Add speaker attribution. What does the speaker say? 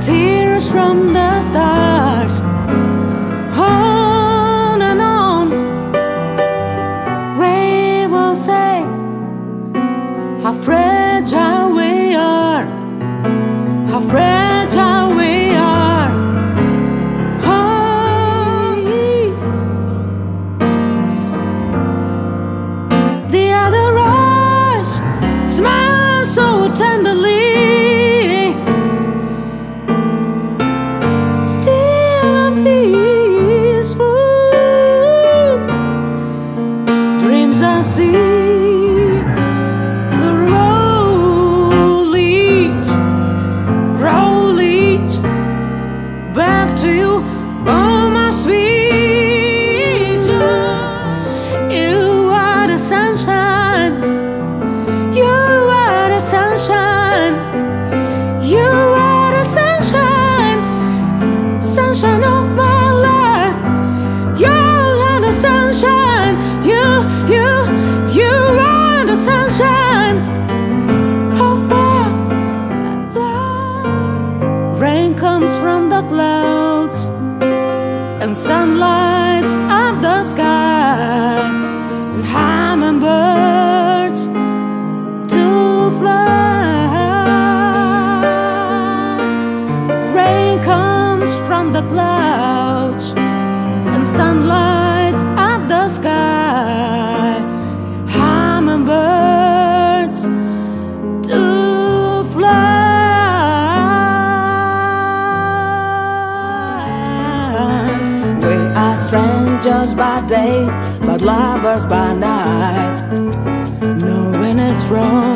Speaker 1: tears from the stars. On and on, rain will say how fragile we are, how fragile we are. Oh, the other eyes smile so tenderly. Still I'm peaceful. Dreams I see. Back to you, oh my sweet child. You are the sunshine. You are the sunshine. You are the sunshine. Sunshine of my life. You are the sunshine. You are the sunshine of my life. Rain comes from the clouds and sunlight up the sky, and hummingbirds to fly. Rain comes from the clouds and sunlight up the sky, hummingbirds to fly. We are strangers by day, but lovers by night. Knowing it's wrong.